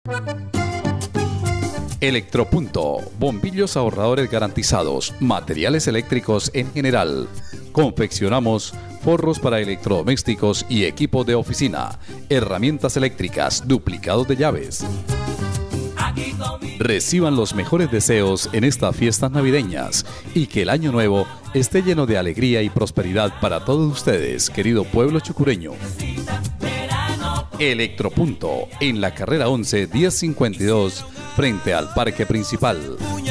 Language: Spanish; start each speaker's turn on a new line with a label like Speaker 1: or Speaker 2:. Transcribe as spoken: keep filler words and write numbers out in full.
Speaker 1: Electropunto, bombillos ahorradores garantizados, materiales eléctricos en general. Confeccionamos forros para electrodomésticos y equipos de oficina, herramientas eléctricas, duplicados de llaves. Reciban los mejores deseos en estas fiestas navideñas y que el año nuevo esté lleno de alegría y prosperidad para todos ustedes, querido pueblo chucureño. Electropunto, en la carrera once, diez cincuenta y dos, frente al parque principal.